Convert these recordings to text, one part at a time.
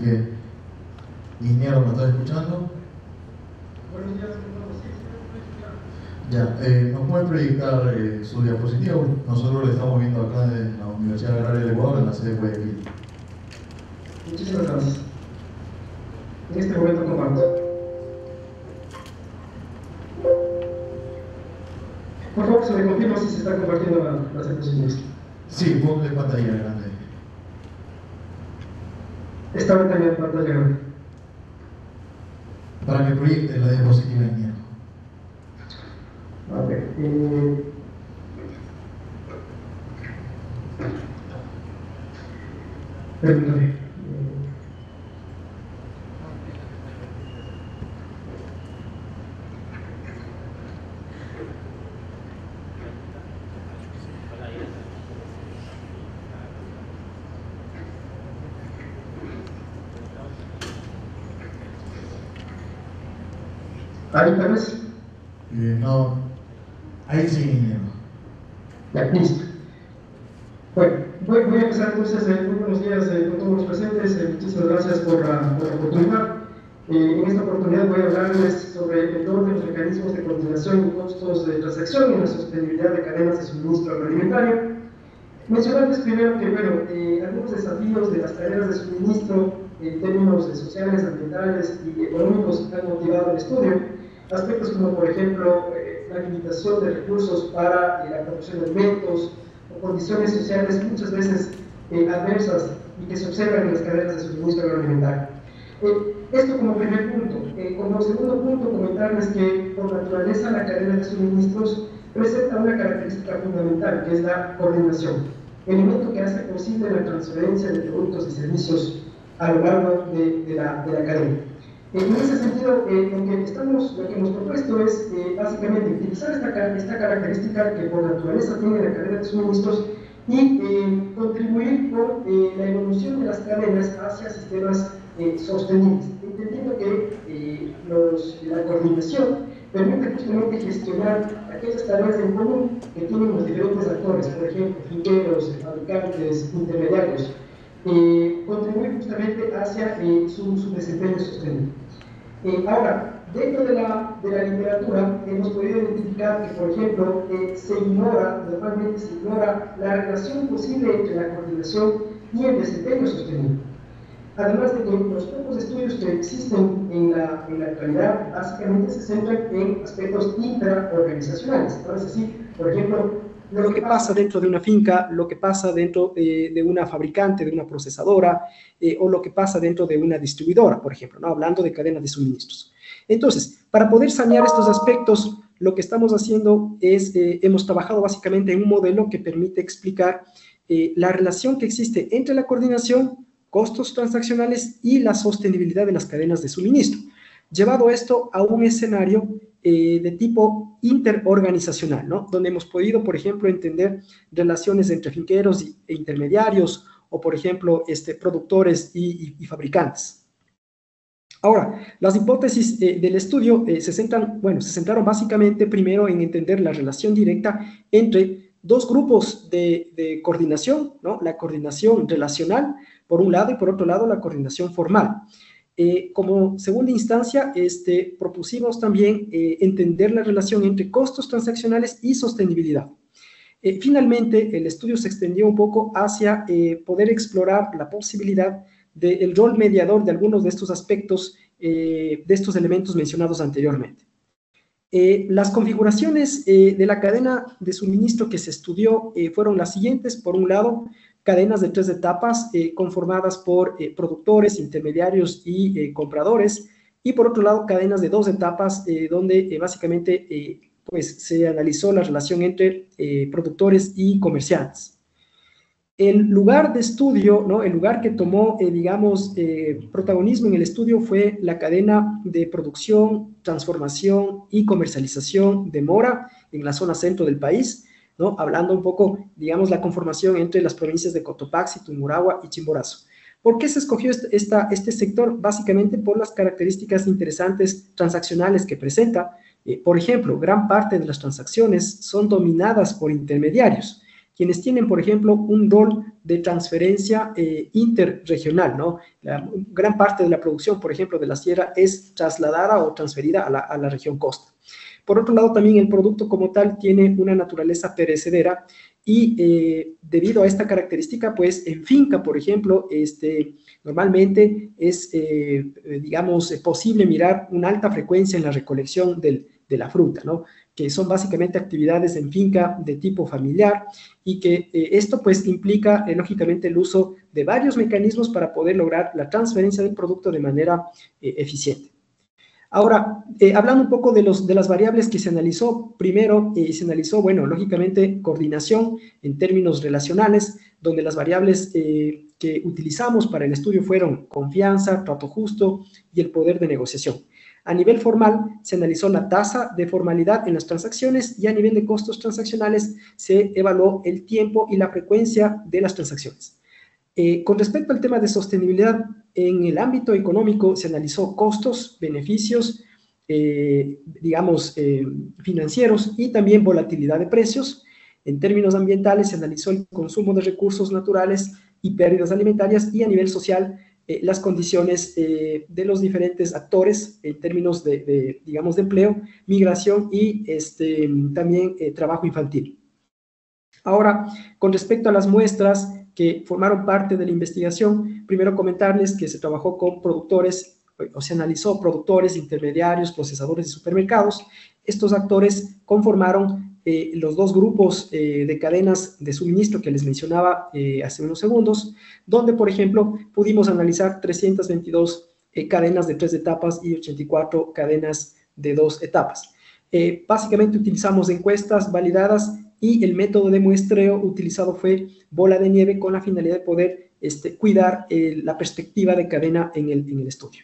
que, ingeniero, ¿me estás escuchando? Buenos días, ya, ¿nos puede proyectar su diapositiva? Nosotros lo estamos viendo acá en la Universidad Agraria del Ecuador, en la sede de Guayaquil. muchísimas gracias. En este momento comparto. Por favor, se me confirma si se está compartiendo las diapositivas. Sí, ponle pantalla grande. Está ahorita en pantalla grande. Para que proyecte la diapositiva, ingeniero. A ver, permítame. Ahí tal vez. No, ahí sí, ingeniero. Ya, listo. Bueno, voy a empezar entonces. Muy buenos días con todos los presentes. Muchísimas gracias por la oportunidad. En esta oportunidad voy a hablarles sobre el rol de los mecanismos de coordinación y costos de transacción y la sostenibilidad de cadenas de suministro agroalimentario. Mencionarles primero que, bueno, algunos desafíos de las cadenas de suministro en términos sociales, ambientales y económicos han motivado el estudio. Aspectos como, por ejemplo, la limitación de recursos para la producción de alimentos o condiciones sociales muchas veces adversas y que se observan en las cadenas de suministro agroalimentario. Esto como primer punto. Como segundo punto, comentarles que por naturaleza la cadena de suministros presenta una característica fundamental, que es la coordinación, elemento que hace posible la transferencia de productos y servicios a lo largo de la cadena. En ese sentido, lo que hemos propuesto es básicamente utilizar esta característica que por naturaleza tiene la cadena de suministros y contribuir con la evolución de las cadenas hacia sistemas sostenibles, entendiendo que la coordinación permite justamente gestionar aquellas tareas en común que tienen los diferentes actores, por ejemplo, finqueros, fabricantes, intermediarios, contribuir justamente hacia su desempeño sostenible. Ahora, dentro de la literatura hemos podido identificar que, por ejemplo, normalmente se ignora la relación posible entre la coordinación y el desempeño sostenible. Además de que los pocos estudios que existen en la actualidad básicamente se centran en aspectos intraorganizacionales, ¿no? Es decir, por ejemplo, lo que pasa dentro de una finca, lo que pasa dentro de una fabricante, de una procesadora, o lo que pasa dentro de una distribuidora, por ejemplo, ¿no? Hablando de cadenas de suministros. Entonces, para poder sanear estos aspectos, lo que estamos haciendo es, hemos trabajado básicamente en un modelo que permite explicar la relación que existe entre la coordinación, costos transaccionales y la sostenibilidad de las cadenas de suministro. Llevado esto a un escenario de tipo interorganizacional, ¿no? Donde hemos podido, por ejemplo, entender relaciones entre finqueros e intermediarios, o por ejemplo, productores y fabricantes. Ahora, las hipótesis del estudio se centraron básicamente primero en entender la relación directa entre dos grupos de coordinación, ¿no? La coordinación relacional, por un lado, y por otro lado, la coordinación formal. Como segunda instancia, propusimos también entender la relación entre costos transaccionales y sostenibilidad. Finalmente, el estudio se extendió un poco hacia poder explorar la posibilidad del rol mediador de algunos de estos aspectos, de estos elementos mencionados anteriormente. Las configuraciones de la cadena de suministro que se estudió fueron las siguientes. Por un lado, cadenas de 3 etapas conformadas por productores, intermediarios y compradores, y por otro lado, cadenas de 2 etapas donde básicamente pues se analizó la relación entre productores y comerciantes. El lugar de estudio, ¿no? El lugar que tomó, protagonismo en el estudio fue la cadena de producción, transformación y comercialización de mora en la zona centro del país, ¿no? Hablando un poco, digamos, la conformación entre las provincias de Cotopaxi, Tungurahua y Chimborazo. ¿Por qué se escogió este sector? Básicamente por las características interesantes transaccionales que presenta. Por ejemplo, gran parte de las transacciones son dominadas por intermediarios, quienes tienen, por ejemplo, un rol de transferencia interregional, ¿no? Gran parte de la producción, por ejemplo, de la sierra es trasladada o transferida a la región costa. Por otro lado, también el producto como tal tiene una naturaleza perecedera y debido a esta característica, pues en finca, por ejemplo, normalmente es, digamos, posible mirar una alta frecuencia en la recolección de la fruta, ¿no? Que son básicamente actividades en finca de tipo familiar y que esto pues implica lógicamente el uso de varios mecanismos para poder lograr la transferencia del producto de manera eficiente. Ahora, hablando un poco de las variables que se analizó, primero se analizó, bueno, lógicamente coordinación en términos relacionales, donde las variables que utilizamos para el estudio fueron confianza, trato justo y el poder de negociación. A nivel formal, se analizó la tasa de formalidad en las transacciones y a nivel de costos transaccionales se evaluó el tiempo y la frecuencia de las transacciones. Con respecto al tema de sostenibilidad, en el ámbito económico se analizó costos, beneficios, digamos, financieros y también volatilidad de precios. En términos ambientales se analizó el consumo de recursos naturales y pérdidas alimentarias y a nivel social las condiciones de los diferentes actores en términos digamos, de empleo, migración y también trabajo infantil. Ahora, con respecto a las muestras que formaron parte de la investigación, primero comentarles que se trabajó con productores, o se analizó productores, intermediarios, procesadores de supermercados. Estos actores conformaron los dos grupos de cadenas de suministro que les mencionaba hace unos segundos, donde, por ejemplo, pudimos analizar 322 cadenas de 3 etapas y 84 cadenas de 2 etapas. Básicamente utilizamos encuestas validadas y el método de muestreo utilizado fue bola de nieve con la finalidad de poder cuidar la perspectiva de cadena en el estudio.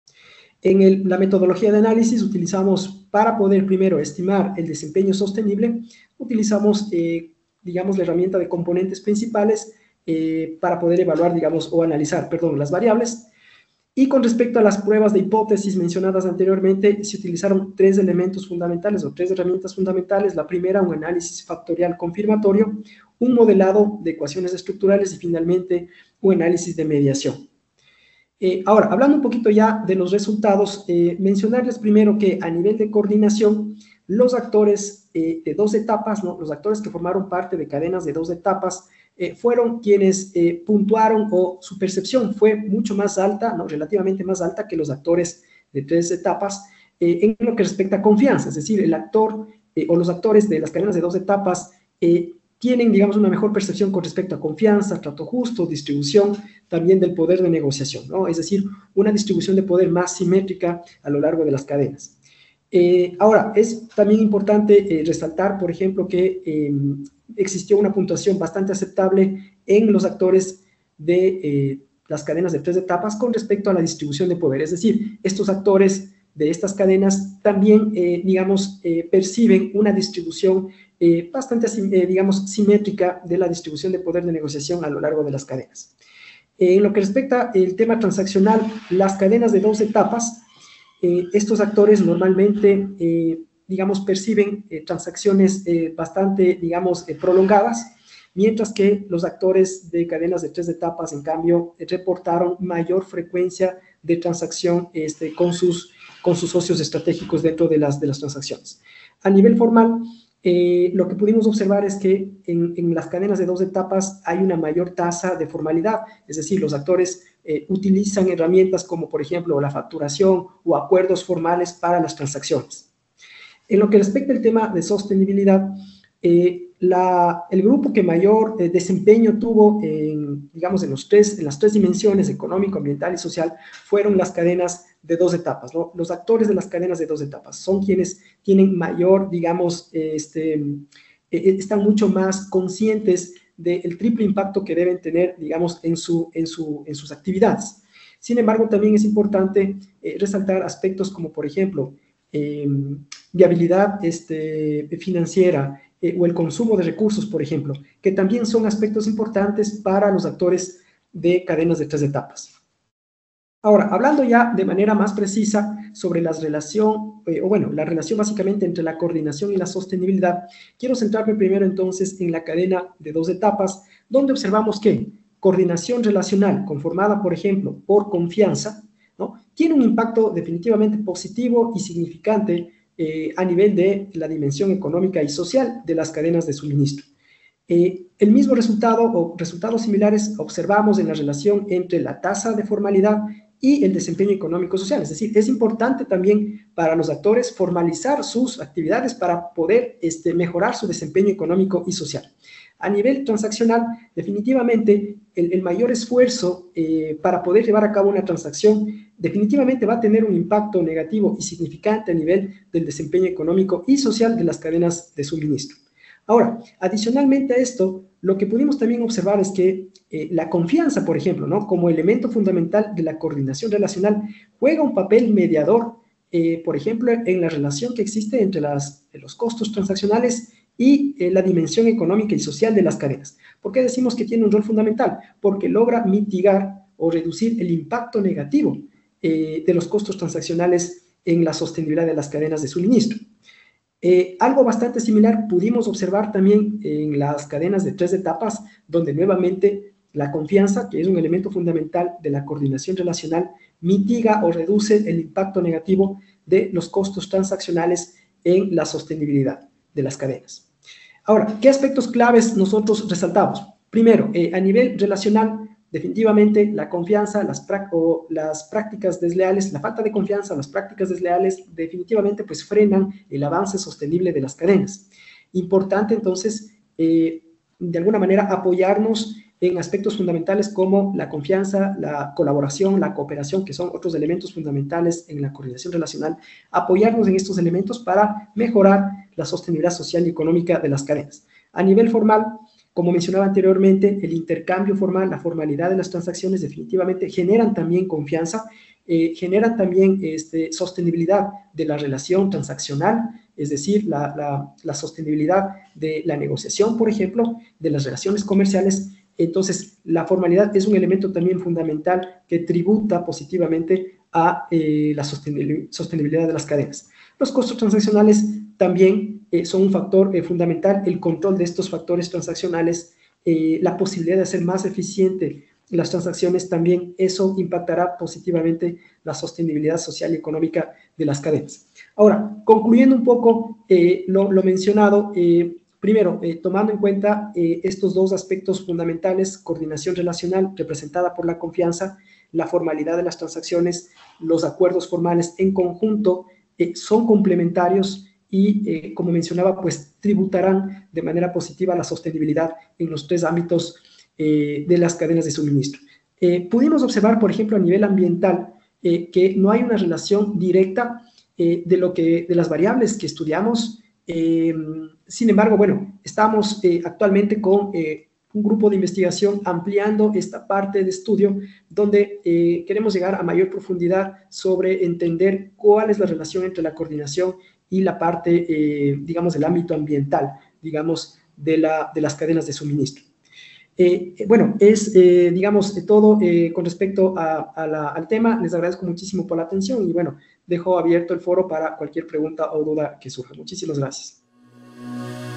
En la metodología de análisis utilizamos, para poder primero estimar el desempeño sostenible, utilizamos, digamos, la herramienta de componentes principales para poder evaluar, digamos, o analizar, perdón, las variables. Y con respecto a las pruebas de hipótesis mencionadas anteriormente, se utilizaron 3 elementos fundamentales o 3 herramientas fundamentales. La primera, un análisis factorial confirmatorio, un modelado de ecuaciones estructurales y finalmente un análisis de mediación. Ahora, hablando un poquito ya de los resultados, mencionarles primero que a nivel de coordinación, los actores de 2 etapas, ¿no? Los actores que formaron parte de cadenas de 2 etapas, fueron quienes puntuaron o su percepción fue mucho más alta, ¿no? Relativamente más alta que los actores de 3 etapas en lo que respecta a confianza, es decir, el actor o los actores de las cadenas de 2 etapas tienen, digamos, una mejor percepción con respecto a confianza, trato justo, distribución también del poder de negociación, ¿no? Es decir, una distribución de poder más simétrica a lo largo de las cadenas. Ahora, es también importante resaltar, por ejemplo, que existió una puntuación bastante aceptable en los actores de las cadenas de 3 etapas con respecto a la distribución de poder. Es decir, estos actores de estas cadenas también, digamos, perciben una distribución bastante, digamos, simétrica de la distribución de poder de negociación a lo largo de las cadenas. En lo que respecta al tema transaccional, las cadenas de 2 etapas, estos actores normalmente, digamos, perciben transacciones bastante, digamos, prolongadas, mientras que los actores de cadenas de 3 etapas, en cambio, reportaron mayor frecuencia de transacción con sus socios estratégicos dentro de las transacciones. A nivel formal, lo que pudimos observar es que en las cadenas de 2 etapas hay una mayor tasa de formalidad, es decir, los actores utilizan herramientas como, por ejemplo, la facturación o acuerdos formales para las transacciones. En lo que respecta al tema de sostenibilidad, el grupo que mayor desempeño tuvo, digamos, en las tres dimensiones, económico, ambiental y social, fueron las cadenas de 2 etapas, ¿no? Los actores de las cadenas de 2 etapas son quienes tienen mayor, digamos, están mucho más conscientes del triple impacto que deben tener, digamos, en sus actividades. Sin embargo, también es importante resaltar aspectos como, por ejemplo, viabilidad financiera o el consumo de recursos, por ejemplo, que también son aspectos importantes para los actores de cadenas de 3 etapas. Ahora, hablando ya de manera más precisa sobre la relación básicamente entre la coordinación y la sostenibilidad, quiero centrarme primero entonces en la cadena de 2 etapas, donde observamos que coordinación relacional conformada, por ejemplo, por confianza, ¿no?, tiene un impacto definitivamente positivo y significante a nivel de la dimensión económica y social de las cadenas de suministro. El mismo resultado o resultados similares observamos en la relación entre la tasa de formalidad y el desempeño económico-social. Es decir, es importante también para los actores formalizar sus actividades para poder mejorar su desempeño económico y social. A nivel transaccional, definitivamente, el mayor esfuerzo para poder llevar a cabo una transacción definitivamente va a tener un impacto negativo y significante a nivel del desempeño económico y social de las cadenas de suministro. Ahora, adicionalmente a esto, lo que pudimos también observar es que la confianza, por ejemplo, ¿no?, como elemento fundamental de la coordinación relacional, juega un papel mediador, por ejemplo, en la relación que existe entre los costos transaccionales y la dimensión económica y social de las cadenas. ¿Por qué decimos que tiene un rol fundamental? Porque logra mitigar o reducir el impacto negativo de los costos transaccionales en la sostenibilidad de las cadenas de suministro. Algo bastante similar pudimos observar también en las cadenas de 3 etapas, donde nuevamente la confianza, que es un elemento fundamental de la coordinación relacional, mitiga o reduce el impacto negativo de los costos transaccionales en la sostenibilidad de las cadenas. Ahora, ¿qué aspectos claves nosotros resaltamos? Primero, a nivel relacional, definitivamente la confianza, las prácticas desleales, la falta de confianza, las prácticas desleales definitivamente pues frenan el avance sostenible de las cadenas. Importante entonces, de alguna manera, apoyarnos en aspectos fundamentales como la confianza, la colaboración, la cooperación, que son otros elementos fundamentales en la coordinación relacional, apoyarnos en estos elementos para mejorar la sostenibilidad social y económica de las cadenas. A nivel formal, como mencionaba anteriormente, el intercambio formal, la formalidad de las transacciones definitivamente generan también confianza, generan también sostenibilidad de la relación transaccional, es decir, la sostenibilidad de la negociación, por ejemplo, de las relaciones comerciales. Entonces, la formalidad es un elemento también fundamental que tributa positivamente a la sostenibilidad de las cadenas. Los costos transaccionales también son un factor fundamental, el control de estos factores transaccionales, la posibilidad de hacer más eficiente las transacciones, también eso impactará positivamente la sostenibilidad social y económica de las cadenas. Ahora, concluyendo un poco lo mencionado, primero, tomando en cuenta estos 2 aspectos fundamentales, coordinación relacional representada por la confianza, la formalidad de las transacciones, los acuerdos formales en conjunto son complementarios y, como mencionaba, pues tributarán de manera positiva la sostenibilidad en los 3 ámbitos de las cadenas de suministro. Pudimos observar, por ejemplo, a nivel ambiental, que no hay una relación directa de las variables que estudiamos. Sin embargo, bueno, estamos actualmente con un grupo de investigación ampliando esta parte de estudio donde queremos llegar a mayor profundidad sobre entender cuál es la relación entre la coordinación y la parte, digamos, del ámbito ambiental, digamos, de las cadenas de suministro. Bueno, es, digamos, todo con respecto al tema. Les agradezco muchísimo por la atención y, bueno, dejo abierto el foro para cualquier pregunta o duda que surja. Muchísimas gracias.